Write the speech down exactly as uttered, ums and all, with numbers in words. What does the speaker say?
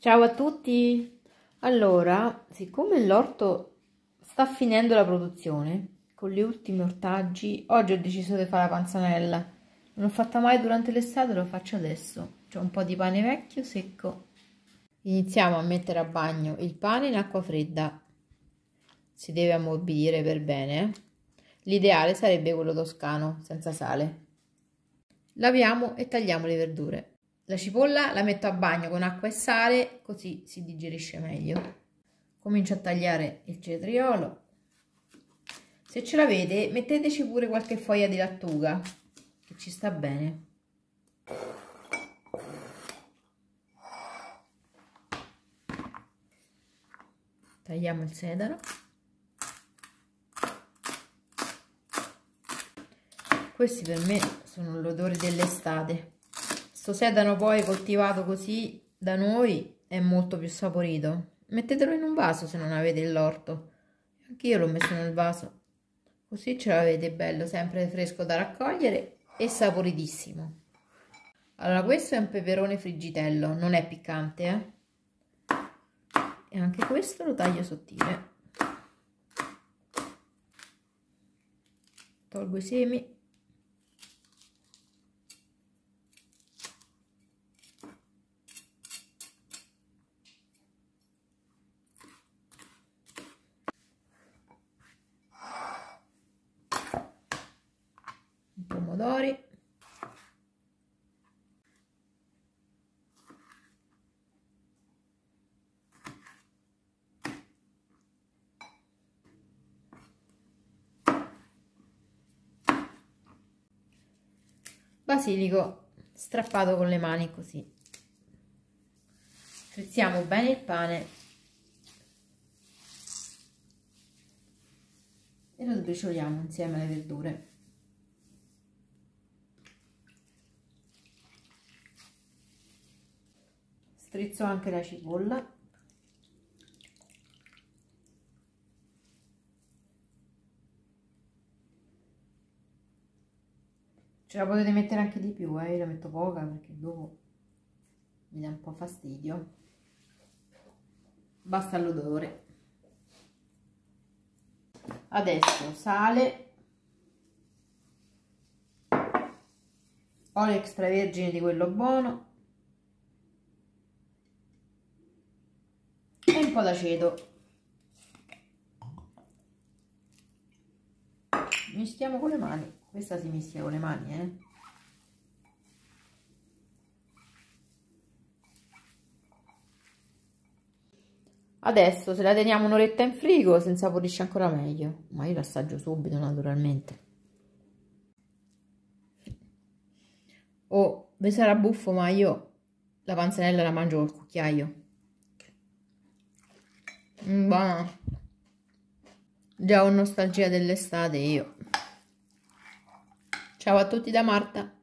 Ciao a tutti! Allora, siccome l'orto sta finendo la produzione, con gli ultimi ortaggi, oggi ho deciso di fare la panzanella. Non l'ho fatta mai durante l'estate, lo faccio adesso. C'è un po' di pane vecchio secco. Iniziamo a mettere a bagno il pane in acqua fredda. Si deve ammorbidire per bene. L'ideale sarebbe quello toscano, senza sale. Laviamo e tagliamo le verdure. La cipolla la metto a bagno con acqua e sale, così si digerisce meglio. Comincio a tagliare il cetriolo. Se ce l'avete, metteteci pure qualche foglia di lattuga, che ci sta bene. Tagliamo il sedano. Questi per me sono l'odore dell'estate. Sto sedano poi coltivato così da noi è molto più saporito. Mettetelo in un vaso se non avete l'orto. Anche io l'ho messo nel vaso. Così ce l'avete bello, sempre fresco da raccogliere e saporitissimo. Allora, questo è un peperone friggitello, non è piccante, eh? E anche questo lo taglio sottile. Tolgo i semi. Pomodori, basilico strappato con le mani così. Frizziamo bene il pane e lo sbricioliamo insieme alle verdure. Strizzo anche la cipolla. Ce la potete mettere anche di più, eh? Io la metto poca perché dopo mi dà un po' fastidio. Basta l'odore. Adesso sale, olio extravergine di quello buono e un po' d'aceto. Mischiamo con le mani. Questa si mischia con le mani, eh. Adesso se la teniamo un'oretta in frigo si insaporisce ancora meglio, ma io l'assaggio subito naturalmente. Oh, vi sarà buffo, ma io la panzanella la mangio col cucchiaio. Mm, buona. Già ho nostalgia dell'estate io. Ciao a tutti da Marta.